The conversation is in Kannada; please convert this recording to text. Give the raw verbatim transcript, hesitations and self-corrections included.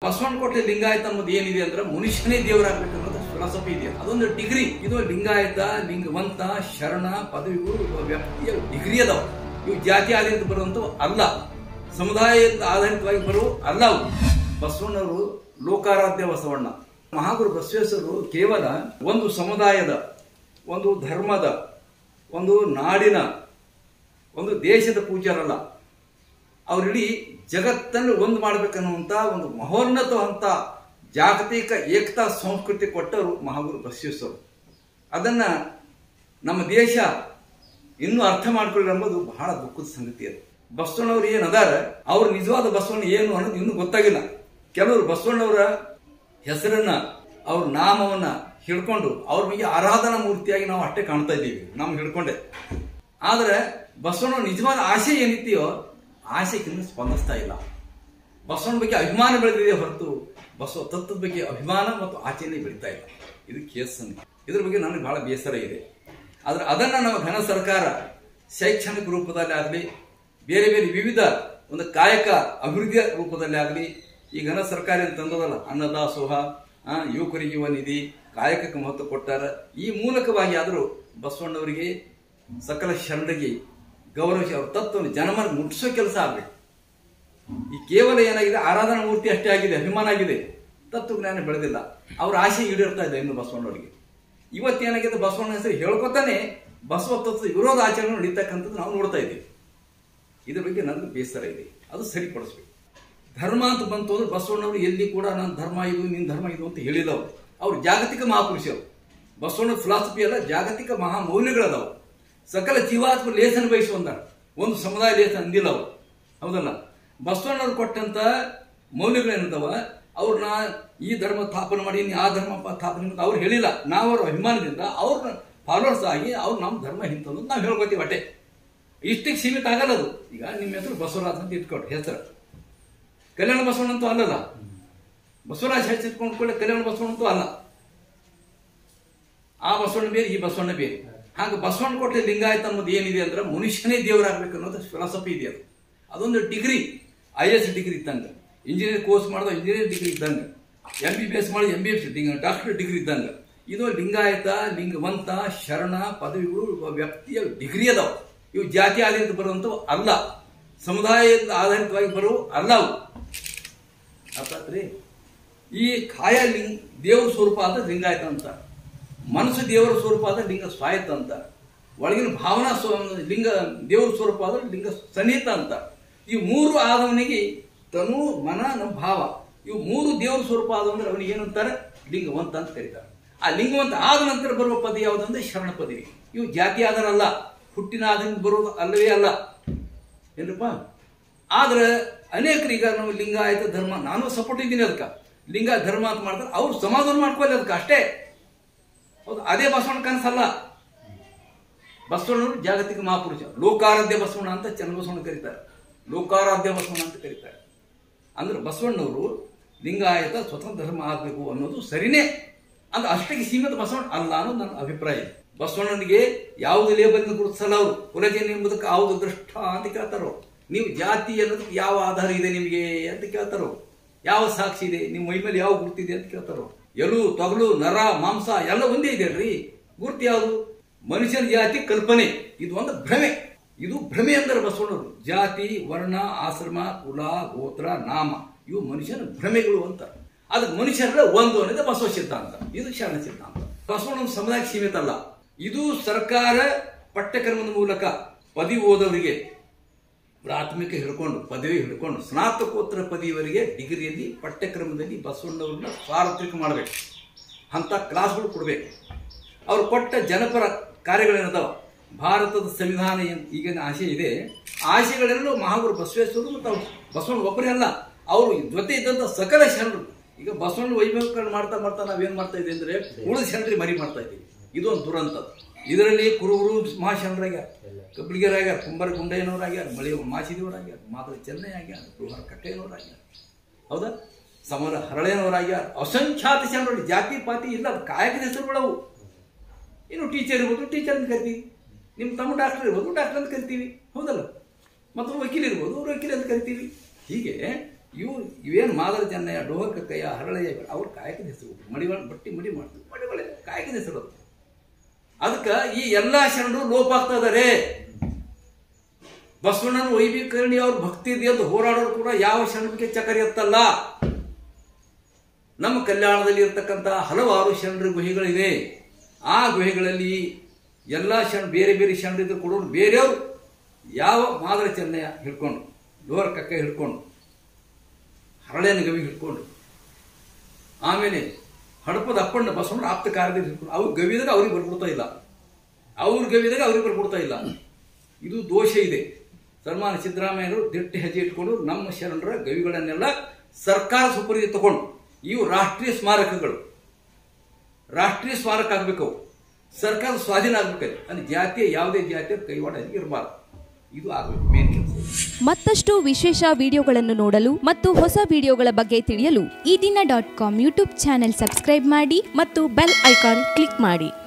ಬಸವನಕೋಟೆ ಲಿಂಗಾಯತ ಅನ್ನೋದು ಏನಿದೆ ಅಂದ್ರೆ ಮನುಷ್ಯನೇ ದೇವರಾಗಬೇಕು ಅನ್ನೋದು ಫಿಲಾಸಫಿ ಇದೆ. ಅದೊಂದು ಡಿಗ್ರಿ. ಇದು ಲಿಂಗಾಯತ, ಲಿಂಗವಂತ, ಶರಣ ಪದವಿಗಳು ವ್ಯಕ್ತಿಯ ಡಿಗ್ರಿ ಅದಾವ. ಇವು ಜಾತಿ ಆಧಾರಿತ ಬರುವಂತವು ಅಲ್ಲ, ಸಮುದಾಯದ ಆಧಾರಿತವಾಗಿ ಬರುವ ಅಲ್ಲ. ಅವು ಬಸವಣ್ಣವರು ಲೋಕಾರಾಧ್ಯ ಬಸವಣ್ಣ. ಮಹಾಗುರು ಬಸವೇಶ್ವರರು ಕೇವಲ ಒಂದು ಸಮುದಾಯದ, ಒಂದು ಧರ್ಮದ, ಒಂದು ನಾಡಿನ, ಒಂದು ದೇಶದ ಪೂಜ್ಯರಲ್ಲ. ಅವರಿಡೀ ಜಗತ್ತನ್ನು ಒಂದು ಮಾಡಬೇಕನ್ನುವಂತ ಒಂದು ಮಹೋನ್ನತ ಹಂತ ಜಾಗತಿಕ ಏಕತಾ ಸಂಸ್ಕೃತಿ ಕೊಟ್ಟವರು ಮಹಾಗುರು ಬಸವೇಶ್ವರರು. ಅದನ್ನ ನಮ್ಮ ದೇಶ ಇನ್ನೂ ಅರ್ಥ ಮಾಡ್ಕೊಳ್ಳಿ ಎಂಬುದು ಬಹಳ ದುಃಖದ ಸಂಗತಿ. ಅದು ಬಸವಣ್ಣವ್ರು ಏನ್ ಅದಾರ, ಅವ್ರ ನಿಜವಾದ ಬಸವಣ್ಣ ಏನು ಅನ್ನೋದು ಇನ್ನೂ ಗೊತ್ತಾಗಿಲ್ಲ. ಕೆಲವರು ಬಸವಣ್ಣವರ ಹೆಸರನ್ನ, ಅವ್ರ ನಾಮವನ್ನ ಹಿಡ್ಕೊಂಡು ಅವ್ರ ಬಗ್ಗೆ ಆರಾಧನಾ ಮೂರ್ತಿಯಾಗಿ ನಾವು ಅಷ್ಟೇ ಕಾಣ್ತಾ ಇದ್ದೀವಿ, ನಮ್ಗೆ ಹಿಡ್ಕೊಂಡೆ. ಆದ್ರೆ ಬಸವಣ್ಣ ನಿಜವಾದ ಆಶೆ ಏನಿದೆಯೋ ಆಶೆಗಿನ್ನೂ ಸ್ಪಂದಿಸ್ತಾ ಇಲ್ಲ. ಬಸವಣ್ಣ ಬಗ್ಗೆ ಅಭಿಮಾನ ಬೆಳೆದಿದೆ ಹೊರತು ಬಸವ ತತ್ವದ ಬಗ್ಗೆ ಅಭಿಮಾನ ಮತ್ತು ಆಚರಣೆ ಬೆಳೀತಾ ಇಲ್ಲ. ಇದು ಕೇಸ್ ಸಂಗತಿ. ಇದ್ರ ಬಗ್ಗೆ ನನಗೆ ಬಹಳ ಬೇಸರ ಇದೆ. ಆದ್ರೆ ಅದನ್ನ ನಮ್ಮ ಘನ ಸರ್ಕಾರ ಶೈಕ್ಷಣಿಕ ರೂಪದಲ್ಲಿ ಆಗಲಿ, ಬೇರೆ ಬೇರೆ ವಿವಿಧ ಒಂದು ಕಾಯಕ ಅಭಿವೃದ್ಧಿಯ ರೂಪದಲ್ಲಿ ಆಗಲಿ, ಈ ಘನ ಸರ್ಕಾರ ಅಂತ ತಂದದಲ್ಲ, ಅನ್ನದಾಸೋಹ, ಯುವಕರಿಗೆ ಯುವ ನಿಧಿ, ಕಾಯಕಕ್ಕೆ ಮಹತ್ವ ಕೊಟ್ಟಾರ. ಈ ಮೂಲಕವಾಗಿ ಆದರೂ ಬಸವಣ್ಣವರಿಗೆ, ಸಕಲ ಶರಣರಿಗೆ ಗೌರವಿಸಿ ಅವ್ರ ತತ್ವವನ್ನು ಜನಮನ ಮುಟ್ಟಿಸೋ ಕೆಲಸ ಆಗಬೇಕು. ಈ ಕೇವಲ ಏನಾಗಿದೆ, ಆರಾಧನಾ ಮೂರ್ತಿ ಅಷ್ಟೇ ಆಗಿದೆ, ಅಭಿಮಾನ ಆಗಿದೆ, ತತ್ವಜ್ಞಾನ ಬೆಳೆದಿಲ್ಲ. ಅವ್ರ ಆಸೆ ಈಡೇರ್ತಾ ಇದೆ ಇನ್ನು ಬಸವಣ್ಣವರಿಗೆ. ಇವತ್ತೇನಾಗಿದೆ, ಬಸವಣ್ಣ ಹೆಸರು ಹೇಳ್ಕೊತಾನೆ ಬಸವ ತತ್ವ ವಿರೋಧ ಆಚರಣೆ ನಡೀತಕ್ಕಂಥದ್ದು ನಾವು ನೋಡ್ತಾ ಇದ್ದೀವಿ. ಇದ್ರ ಬಗ್ಗೆ ನನಗೆ ಬೇಸರ ಇದೆ, ಅದು ಸರಿಪಡಿಸ್ಬೇಕು. ಧರ್ಮ ಅಂತ ಬಂತು ಅಂದ್ರೆ ಬಸವಣ್ಣವರು ಎಲ್ಲಿ ಕೂಡ ನನ್ನ ಧರ್ಮ ಇದು, ನಿನ್ನ ಧರ್ಮ ಇದು ಅಂತ ಹೇಳಿದವರು. ಅವ್ರು ಜಾಗತಿಕ ಮಹಾಪುರುಷರು. ಬಸವಣ್ಣ ಫಿಲಾಸಫಿ ಅಲ್ಲ, ಜಾಗತಿಕ ಮಹಾ ಮೌಲ್ಯಗಳದಾವು. ಸಕಲ ಜೀವಾತ್ಮ ಲೇಸನ ಬಯಸುವಂತ ಒಂದು ಸಮುದಾಯ ಲೇಸನ ಅಂದಿಲ್ಲ ಅವರು, ಹೌದಲ್ಲ. ಬಸವಣ್ಣವ್ರು ಕೊಟ್ಟಂತ ಮೌಲ್ಯಗಳೇನಿದಾವ, ಅವ್ರನ್ನ ಈ ಧರ್ಮ ಸ್ಥಾಪನೆ ಮಾಡಿ ಆ ಧರ್ಮ ಸ್ಥಾಪನೆ ಅವ್ರು ಹೇಳಿಲ್ಲ. ನಾವು ಅವ್ರ ಅಭಿಮಾನದಿಂದ ಅವ್ರನ್ನ ಫಾಲೋವರ್ಸ್ ಆಗಿ ಅವ್ರು ನಮ್ಮ ಧರ್ಮ ಹಿಂತಂದು ನಾವು ಹೇಳ್ಕೊತೀವಿ ಅಷ್ಟೇ. ಇಷ್ಟಕ್ಕೆ ಸೀಮಿತ ಆಗಲ್ಲ ಅದು. ಈಗ ನಿಮ್ಮ ಹೆಸರು ಬಸವರಾಜ್ ಅಂತ ಇಟ್ಕೊಟ್ರಿ ಹೆಸರು, ಕಲ್ಯಾಣ ಬಸವಣ್ಣ ಅಂತೂ ಅಲ್ಲಲ್ಲ. ಬಸವರಾಜ್ ಹೆಸರಿಟ್ಕೊಂಡ್ಕೊಳ್ಳಿ ಕಲ್ಯಾಣ ಬಸವಣ್ಣ ಅಂತೂ ಅಲ್ಲ. ಆ ಬಸವಣ್ಣ ಬೇರೆ, ಈ ಬಸವಣ್ಣ ಬೇರೆ. ಹಾಗೆ ಬಸವನಕೋಟೆ ಲಿಂಗಾಯತ ಅನ್ನೋದು ಏನಿದೆ ಅಂದ್ರೆ ಮನುಷ್ಯನೇ ದೇವರಾಗಬೇಕು ಅನ್ನೋದು ಫಿಲಾಸಫಿ ಇದೆ. ಅದು ಅದೊಂದು ಡಿಗ್ರಿ, ಐ ಎಸ್ ಡಿಗ್ರಿ ಇದ್ದಂಗೆ, ಇಂಜಿನಿಯರ್ ಕೋರ್ಸ್ ಮಾಡಿದ ಇಂಜಿನಿಯರ್ ಡಿಗ್ರಿ ಇದ್ದಂಗೆ, ಎಂ ಬಿ ಬಿ ಎಸ್ ಮಾಡಿ M B S doctor degree ಇದ್ದಂಗೆ. ಇದು ಲಿಂಗಾಯತ, ಲಿಂಗವಂತ, ಶರಣ ಪದವಿಗಳು ವ್ಯಕ್ತಿಯ ಡಿಗ್ರಿ ಅದಾವ. ಇವು ಜಾತಿ ಆಧಾರಿತ ಬರುವಂತವು ಅಲ್ಲ, ಸಮುದಾಯದ ಆಧಾರಿತವಾಗಿ ಬರುವ ಅಲ್ಲ. ಅವು ಅರ್ಥಾತ್ರಿ. ಈ ಕಾಯ ಲಿಂಗ ದೇವರ ಸ್ವರೂಪ ಆದ ಲಿಂಗಾಯತ ಅಂತ, ಮನಸ್ಸು ದೇವರ ಸ್ವರೂಪ ಆದ ಲಿಂಗ ಸ್ವಾಯತ್ತ ಅಂತ, ಒಳಗಿನ ಭಾವನಾ ಲಿಂಗ ದೇವರ ಸ್ವರೂಪ ಆದ ಲಿಂಗ ಸನ್ನಿಹಿತ ಅಂತ. ಈ ಮೂರು ಆದವನಿಗೆ ತನು, ಮನ, ನಮ್ಮ ಭಾವ, ಇವು ಮೂರು ದೇವರ ಸ್ವರೂಪ ಆದವಂದ್ರೆ ಅವನಿಗೆ ಏನಂತಾರೆ, ಲಿಂಗವಂತ ಅಂತ ಕರೀತಾರೆ. ಆ ಲಿಂಗವಂತ ಆದ ನಂತರ ಬರುವ ಪದ ಯಾವುದಂದ್ರೆ ಶರಣ ಪದವಿ. ಇವು ಜಾತಿ ಆಧಾರ ಅಲ್ಲ, ಹುಟ್ಟಿನ ಆಧಾರದಿಂದ ಬರೋದು ಅಲ್ಲವೇ ಅಲ್ಲ ಏನಪ್ಪ. ಆದ್ರೆ ಅನೇಕರೀಗ ನಾವು ಲಿಂಗಾಯತ ಧರ್ಮ, ನಾನು ಸಪೋರ್ಟ್ ಇದ್ದೀನಿ ಅದಕ್ಕೆ, ಲಿಂಗ ಧರ್ಮ ಅಂತ ಮಾಡ್ತಾರೆ, ಅವ್ರು ಸಮಾಧಾನ ಮಾಡ್ಕೊಳ್ಳಿ ಅದಕ್ಕೆ ಅಷ್ಟೇ. ಹೌದು, ಅದೇ ಬಸವಣ್ಣ ಕನಸಲ್ಲ. ಬಸವಣ್ಣವರು ಜಾಗತಿಕ ಮಹಾಪುರುಷ, ಲೋಕಾರಾಧ್ಯ ಬಸವಣ್ಣ ಅಂತ ಚನ್ನಬಸವಣ್ಣ ಕರೀತಾರೆ, ಲೋಕಾರಾಧ್ಯ ಬಸವಣ್ಣ ಅಂತ ಕರೀತಾರೆ. ಅಂದ್ರೆ ಬಸವಣ್ಣವರು ಲಿಂಗಾಯತ ಸ್ವತಂತ್ರ ಧರ್ಮ ಆಗಬೇಕು ಅನ್ನೋದು ಸರಿನೇ, ಅಂದ್ರೆ ಅಷ್ಟಕ್ಕೆ ಸೀಮಿತ ಬಸವಣ್ಣ ಅಲ್ಲ ಅನ್ನೋದು ನನ್ನ ಅಭಿಪ್ರಾಯ. ಬಸವಣ್ಣನಿಗೆ ಯಾವುದೇ ಲೇಬಲ್ನ ಗುರುತಿಸಲ್ಲ ಅವರು. ಕುಲಜನ ಎಂಬುದಕ್ಕೆ ಯಾವುದು ದೃಷ್ಟ ಅಂತ ಕೇಳ್ತಾರೋ. ನೀವು ಜಾತಿ ಅನ್ನೋದಕ್ಕೆ ಯಾವ ಆಧಾರ ಇದೆ ನಿಮಗೆ ಅಂತ ಕೇಳ್ತಾರೋ. ಯಾವ ಸಾಕ್ಷಿ ಇದೆ, ನಿಮ್ಮ ಮೈ ಮೇಲೆ ಯಾವ ಗುರುತಿದೆ ಅಂತ ಕೇಳ್ತಾರೋ. ಎಲು, ತೊಗಲು, ನರ, ಮಾಂಸ ಎಲ್ಲ ಒಂದೇ ಇದೆ ಅಲ್ರಿ. ಗುರುತು ಯಾವುದು? ಮನುಷ್ಯನ ಜಾತಿ ಕಲ್ಪನೆ, ಇದು ಒಂದು ಭ್ರಮೆ. ಇದು ಭ್ರಮೆ ಅಂದ್ರೆ ಬಸವಣ್ಣವರು ಜಾತಿ, ವರ್ಣ, ಆಶ್ರಮ, ಕುಲ, ಗೋತ್ರ, ನಾಮ ಇವು ಮನುಷ್ಯನ ಭ್ರಮೆಗಳು ಅಂತ. ಅದಕ್ಕೆ ಮನುಷ್ಯರ ಒಂದು ಅನ್ನೋದು ಬಸವ ಸಿದ್ಧಾಂತ, ಇದು ಶರಣ ಸಿದ್ಧಾಂತ. ಬಸವಣ್ಣ ಸಮುದಾಯಕ್ಕೆ ಸೀಮಿತ ಅಲ್ಲ. ಇದು ಸರ್ಕಾರ ಪಠ್ಯಕ್ರಮದ ಮೂಲಕ ಪದವಿ ಓದವರಿಗೆ ಪ್ರಾಥಮಿಕ ಹಿಡ್ಕೊಂಡು ಪದವಿ ಹಿಡ್ಕೊಂಡು ಸ್ನಾತಕೋತ್ತರ ಪದವಿಯವರೆಗೆ ಡಿಗ್ರಿಯಲ್ಲಿ ಪಠ್ಯಕ್ರಮದಲ್ಲಿ ಬಸವಣ್ಣವ್ರನ್ನ ಸಾರ್ವತ್ರಿಕ ಮಾಡಬೇಕು, ಅಂತ ಕ್ಲಾಸ್ಗಳು ಕೊಡಬೇಕು. ಅವ್ರು ಕೊಟ್ಟ ಜನಪರ ಕಾರ್ಯಗಳೇನದಾವ, ಭಾರತದ ಸಂವಿಧಾನ ಈಗಿನ ಆಶೆ ಇದೆ, ಆಶೆಗಳೆಲ್ಲೂ ಮಹಾಗುರು ಬಸವೇಶ್ವರರು ಮತ್ತು ಅವ್ರು ಬಸವಣ್ಣ ಒಬ್ಬರೇ ಅಲ್ಲ, ಅವರು ಜೊತೆ ಇದ್ದಂಥ ಸಕಲ ಶರಣರು. ಈಗ ಬಸವಣ್ಣ ವೈಭವೀಕರಣ ಮಾಡ್ತಾ ಮಾಡ್ತಾ ನಾವೇನ್ ಮಾಡ್ತಾ ಇದ್ದೀವಿ ಅಂದ್ರೆ ಉಳಿದ ಶರಣರಿಗೆ ಮರಿ ಮಾಡ್ತಾ ಇದ್ದೀವಿ. ಇದೊಂದು ದುರಂತ. ಇದರಲ್ಲಿ ಕುರುಬರು ಮಹಾಶರಣರಾಗ್ಯಾರ, ಕಬ್ಬಿಳಿಗೆರಾಗ್ಯಾರ, ಕುಂಬಾರ ಗುಂಡಯ್ಯನವರಾಗ್ಯಾರ, ಮಳೆ ಮಾಚಿದೇವರಾಗ್ಯಾರ, ಮಾದರ ಚೆನ್ನೈ ಆಗ್ಯಾರ, ಗೃಹರ ಕಟ್ಟೆಯನವರಾಗ್ಯಾರ, ಹೌದಾ, ಸಮರ ಹರಳೆಯನವರಾಗ್ಯಾರ, ಅಸಂಖ್ಯಾತ ಶರಣರು. ಜಾತಿ ಪಾತಿ ಇಲ್ಲ, ಕಾಯಕದ ಹೆಸರುಗಳವು. ಇನ್ನು ಟೀಚರ್ ಇರ್ಬೋದು, ಟೀಚರ್ ಅಂತ ಕರಿತೀವಿ. ನಿಮ್ಮ ತಮ್ಮ ಡಾಕ್ಟರ್ ಇರ್ಬೋದು, ಡಾಕ್ಟರ್ ಅಂತ ಕರಿತೀವಿ, ಹೌದಲ್ಲ. ಮತ್ತು ವಕೀಲ ಇರ್ಬೋದು, ವಕೀಲ ಅಂತ ಕರಿತೀವಿ. ಹೀಗೆ ಇವು ಇವೇನು ಮಾದರ ಚೆನ್ನಯ್ಯ, ಡೋಹರ್ ಕಕ್ಕಯ್ಯ, ಹರಳಯ್ಯ ಅವ್ರ ಕಾಯಕದ ಹೆಸರು. ಮಡಿವಾಳ ಬಟ್ಟಿ ಮಡಿ ಮಾಡ್ತಾರೆ, ಮಡಿವಾಳೆ ಕಾಯಕದ ಹೆಸರು. ಅದಕ್ಕೆ ಈ ಎಲ್ಲಾ ಶರಣರು ಲೋಪ ಆಗ್ತಾ ಇದಾರೆ. ಬಸವಣ್ಣನ ವೈಭೀಕರಣಿ ಅವ್ರ ಭಕ್ತಿ ಇದೆ ಅಂತ ಹೋರಾಡೋರು ಕೂಡ ಯಾವ ಶರಣರಿಗೆ ಚಕರಿ ಎತ್ತಲ್ಲ. ನಮ್ಮ ಕಲ್ಯಾಣದಲ್ಲಿ ಇರ್ತಕ್ಕಂಥ ಹಲವಾರು ಶರಣರ ಗುಹೆಗಳಿವೆ. ಆ ಗುಹೆಗಳಲ್ಲಿ ಎಲ್ಲಾ ಶರಣ ಬೇರೆ ಬೇರೆ ಶರಣರಿದ್ರು ಕೂಡ ಬೇರೆಯವರು ಯಾವ ಮಾದರ ಚೆನ್ನಯ್ಯ ಹಿಡ್ಕೊಂಡು, ಡೋಹರ್ ಕಕ್ಕ ಹಿಡ್ಕೊಂಡು, ಹರಳೇನ ಗವಿ ಹಿಡ್ಕೊಂಡು, ಆಮೇಲೆ ಹಡಪದ ಅಪ್ಪಣ್ಣ ಬಸವಣ್ಣ ಆಪ್ತ ಕಾರ್ಯದಲ್ಲಿ ಹಿಡ್ಕೊಂಡು, ಅವ್ರ ಗವಿದಾಗ ಅವ್ರಿಗೆ ಬರ್ಕೊಡ್ತಾ ಇಲ್ಲ, ಅವ್ರ ಗವಿದಾಗ ಅವ್ರಿಗೆ ಬರ್ಕೊಡ್ತಾ ಇಲ್ಲ. ಇದು ದೋಷ ಇದೆ. ಸನ್ಮಾನ ಸಿದ್ದರಾಮಯ್ಯರು ದಿಟ್ಟ ಹೆಜ್ಜೆ ಇಟ್ಕೊಂಡು ನಮ್ಮ ಶರಣರ ಗವಿಗಳನ್ನೆಲ್ಲ ಸರ್ಕಾರ ಸುಪರಿಧಿ ತಗೊಂಡು, ಇವು ರಾಷ್ಟ್ರೀಯ ಸ್ಮಾರಕಗಳು, ರಾಷ್ಟ್ರೀಯ ಸ್ಮಾರಕ ಆಗ್ಬೇಕು, ಸರ್ಕಾರ ಸ್ವಾಧೀನ ಆಗ್ಬೇಕು. ಅಂದ್ರೆ ಜಾತಿಯ ಯಾವುದೇ ಜಾತಿಯ ಕೈವಾಡ ಇರಬಾರ್ದು. ಇದು ಆಗಬೇಕು ಮೇನ್ ಕೆಲಸ. ಮತ್ತಷ್ಟು ವಿಶೇಷ ವಿಡಿಯೋಗಳನ್ನು ನೋಡಲು ಮತ್ತು ಹೊಸ ವಿಡಿಯೋಗಳ ಬಗ್ಗೆ ತಿಳಿಯಲು ಈ ದಿನ dot com YouTube channel subscribe ಮಾಡಿ ಮತ್ತು ಬೆಲ್ ಐಕಾನ್ ಕ್ಲಿಕ್ ಮಾಡಿ.